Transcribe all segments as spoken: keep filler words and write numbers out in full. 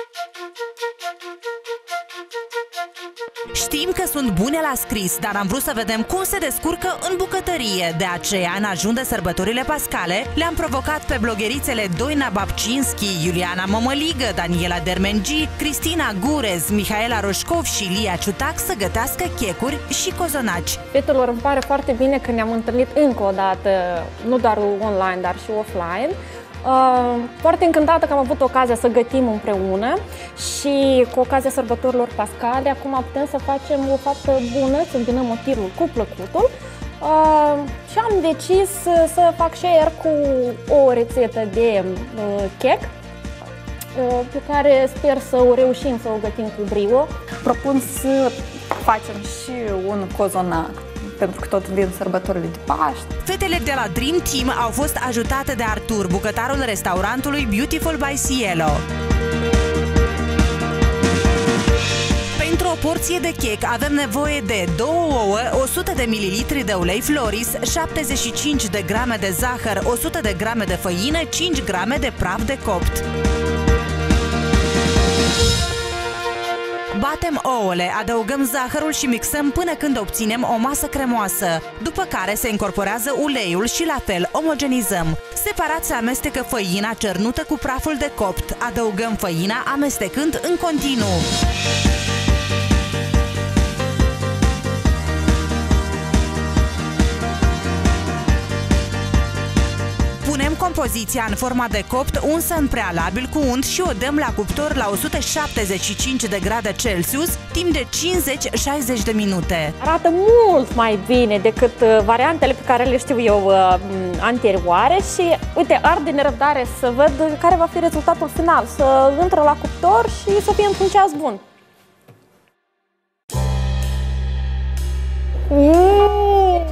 Știm că sunt bune la scris, dar am vrut să vedem cum se descurcă în bucătărie. De aceea, în ajun de sărbătorile pascale, le-am provocat pe blogherițele Doina Babcinski, Iuliana Mămăligă, Daniela Dermengi, Cristina Gurez, Mihaela Roșcov și Lia Ciutac să gătească checuri și cozonaci. Fetelor, îmi pare foarte bine că ne-am întâlnit încă o dată, nu doar online, dar și offline. Uh, foarte încântată că am avut ocazia să gătim împreună și cu ocazia sărbătorilor pascale, acum putem să facem o faptă bună, să îmbinăm utilul cu plăcutul. Uh, și am decis să fac share cu o rețetă de uh, cake uh, pe care sper să o reușim să o gătim cu brio. Propun să facem și un cozonac, pentru că tot vin sărbătorile de Paști. Fetele de la Dream Team au fost ajutate de Artur, bucătarul restaurantului Beautiful by Cielo. Pentru o porție de cake avem nevoie de două ouă, o sută de mililitri de ulei Floris, șaptezeci și cinci de grame de zahăr, o sută de grame de făină, cinci grame de praf de copt. Batem ouăle, adăugăm zahărul și mixăm până când obținem o masă cremoasă, după care se incorporează uleiul și la fel omogenizăm. Separat se amestecă făina cernută cu praful de copt, adăugăm făina amestecând în continuu. Punem compoziția în forma de copt unsă în prealabil cu unt și o dăm la cuptor la o sută șaptezeci și cinci de grade Celsius timp de cincizeci șaizeci de minute. Arată mult mai bine decât variantele pe care le știu eu uh, anterioare și uite, ard de nerăbdare să văd care va fi rezultatul final, să intră la cuptor și să fie într-un ceas bun. Mm.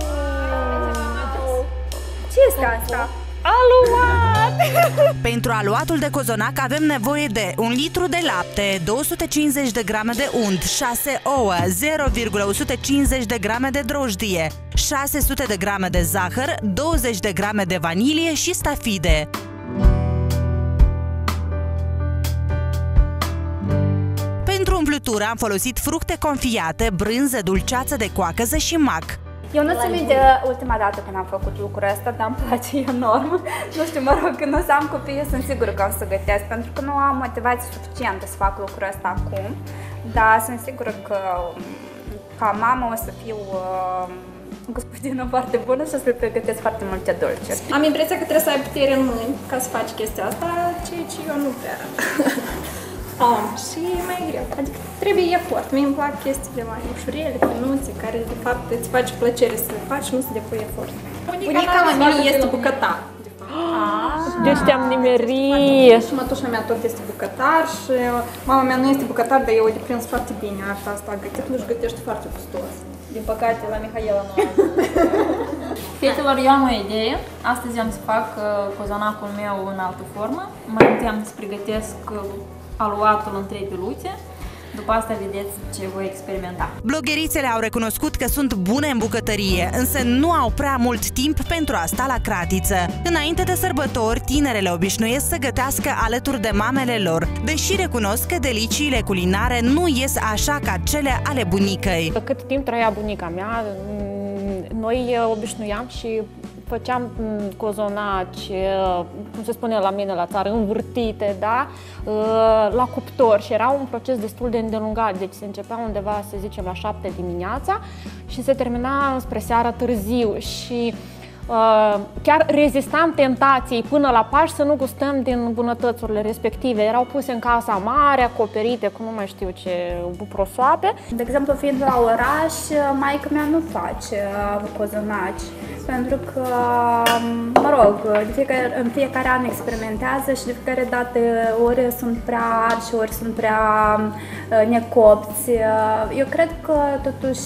Ce este asta? Aluat! Pentru aluatul de cozonac avem nevoie de un litru de lapte, două sute cincizeci de grame de unt, șase ouă, zero virgulă o sută cincizeci de grame de drojdie, șase sute de grame de zahăr, douăzeci de grame de vanilie și stafide. Pentru umplutură am folosit fructe confiate, brânză, dulceață de coacăză și mac. Eu nu țin minte ultima dată când am făcut lucrul ăsta, dar îmi place enorm. Nu știu, mă rog, când o să am copii, sunt sigură că o să gătesc, pentru că nu am motivație suficientă să fac lucrul ăsta acum. Dar sunt sigură că ca mamă o să fiu uh, o gospodină foarte bună și o să pregătesc foarte multe dulciuri. Am impresia că trebuie să ai putere în mâini ca să faci chestia asta, ceea ce eu nu prea am și e mai greu, adică trebuie efort. Mie îmi plac chestiile mai ușurele, cănuțe, care de fapt îți face plăcere să le faci, nu să depui efort. Bunica la mine este bucătar. Deci te-am nimerit! Și mătușa mea tot este bucătar și mama mea nu este bucătar, dar eu o deprins foarte bine arta asta gătit, nu-și gătește foarte gustos. Din păcate, la Mihaela nu am. Fetelor, eu am o idee. Astăzi am să fac cozonacul meu în altă formă. Mai întâi am să pregătesc aluatul în trei piluțe. După asta vedeți ce voi experimenta. Blogherițele au recunoscut că sunt bune în bucătărie, însă nu au prea mult timp pentru a sta la cratiță. Înainte de sărbători, tinerele obișnuiesc să gătească alături de mamele lor, deși recunosc că deliciile culinare nu ies așa ca cele ale bunicăi. Cât timp trăia bunica mea, noi obișnuiam și făceam cozonaci, cum se spune la mine la țară, învârtite, da? La cuptor și era un proces destul de îndelungat, deci se începea undeva, să zicem, la șapte dimineața și se termina spre seara târziu și chiar rezistam tentației până la Paști să nu gustăm din bunătățurile respective. Erau puse în casa mare, acoperite cu nu mai știu ce buprosoape. De exemplu, fiind la oraș, maică mea nu face cozonaci, pentru că, mă rog, de fiecare, în fiecare an experimentează și de fiecare dată ori sunt prea arși, ori sunt prea necopți. Eu cred că, totuși,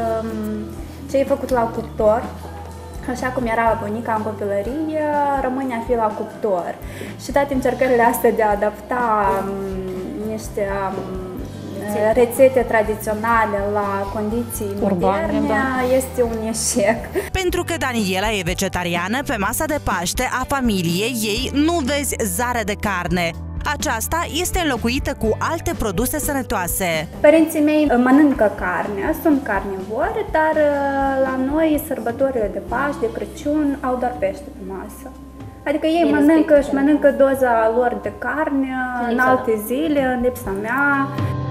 ce ai făcut la cuptor, așa cum era bunica în copilărie, rămâne a fi la cuptor. Și toate încercările astea de a adapta um, niște um, rețete tradiționale la condiții moderne da. este un eșec. Pentru că Daniela e vegetariană, pe masa de Paște a familiei ei nu vezi zare de carne. Aceasta este înlocuită cu alte produse sănătoase. Părinții mei mănâncă carne, sunt carnivori, dar la noi sărbătorile de Paști, de Crăciun, au doar pește pe masă. Adică ei Ei mănâncă respectă, și mănâncă doza lor de carne în, în alte zile, în lipsa mea.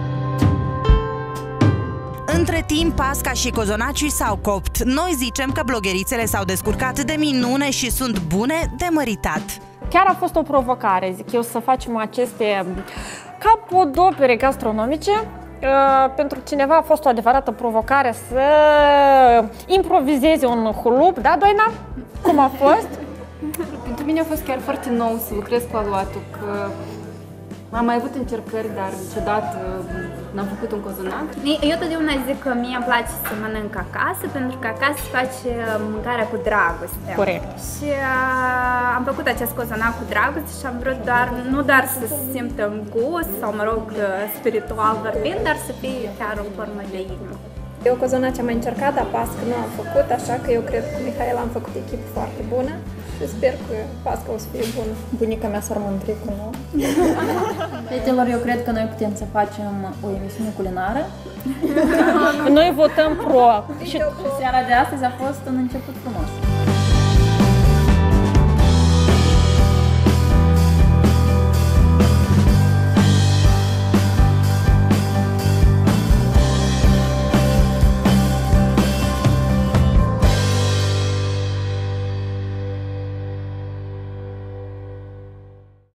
Între timp, Pasca și cozonacii s-au copt. Noi zicem că blogherițele s-au descurcat de minune și sunt bune de măritat. Chiar a fost o provocare, zic eu, să facem aceste capodopere gastronomice. Uh, pentru cineva a fost o adevărată provocare să improvizeze un hulup, da, Doina? Cum a fost? Pentru mine a fost chiar foarte nou să lucrez cu aluatul, că am mai avut încercări, dar niciodată n-am făcut un cozonac. Eu totdeauna zic că mie îmi place să mănânc acasă, pentru că acasă se face mâncarea cu dragoste. Corect. Și uh, am făcut acest cozonac cu dragoste și am vrut doar, nu doar să simtă în gust, sau mă rog, spiritual vorbind, dar să fie chiar în formă de inimă. Eu cozonaci am mai încercat, dar Pasca nu am făcut, așa că eu cred că Mihaela am făcut echipă foarte bună și sper că Pasca o să fie bună. Bunica mea s-ar mândri cu noi. Fetelor, eu cred că noi putem să facem o emisiune culinară. Noi votăm pro. Și seara de astăzi a fost un început frumos.